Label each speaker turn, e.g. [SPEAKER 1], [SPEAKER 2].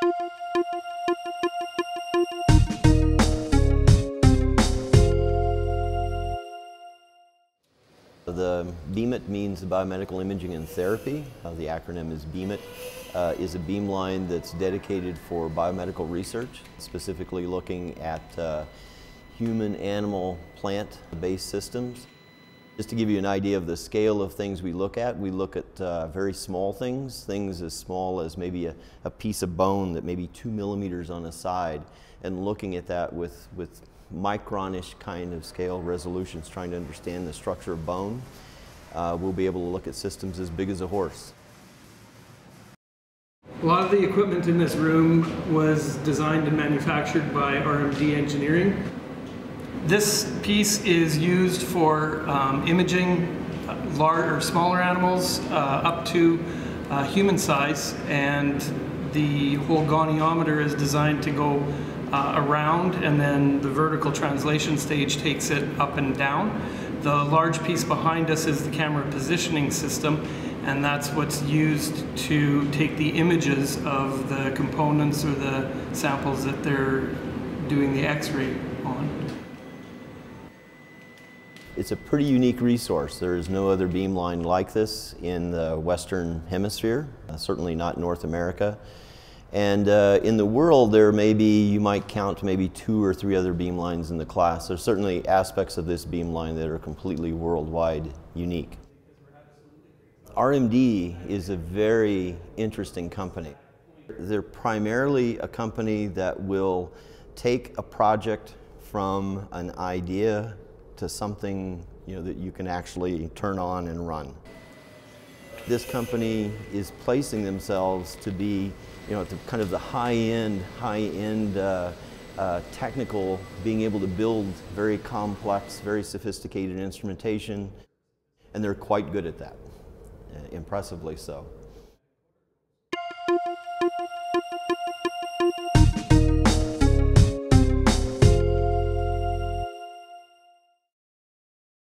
[SPEAKER 1] The BMIT means Biomedical Imaging and Therapy. The acronym is BMIT. Is a beamline that's dedicated for biomedical research, specifically looking at human, animal, plant-based systems. Just to give you an idea of the scale of things we look at very small things as small as maybe a piece of bone that may be 2 millimeters on a side, and looking at that with micronish kind of scale resolutions, trying to understand the structure of bone. We'll be able to look at systems as big as a horse.
[SPEAKER 2] A lot of the equipment in this room was designed and manufactured by RMD Engineering. This piece is used for imaging large or smaller animals up to human size, and the whole goniometer is designed to go around, and then the vertical translation stage takes it up and down. The large piece behind us is the camera positioning system, and that's what's used to take the images of the components or the samples that they're doing the X-ray on.
[SPEAKER 1] It's a pretty unique resource. There is no other beamline like this in the Western Hemisphere, certainly not North America. And in the world, there may be, you might count maybe 2 or 3 other beamlines in the class. There's certainly aspects of this beamline that are completely worldwide unique. RMD is a very interesting company. They're primarily a company that will take a project from an idea to something that you can actually turn on and run. This company is placing themselves to be at the kind of the high-end technical, being able to build very complex, very sophisticated instrumentation, and they're quite good at that, impressively so.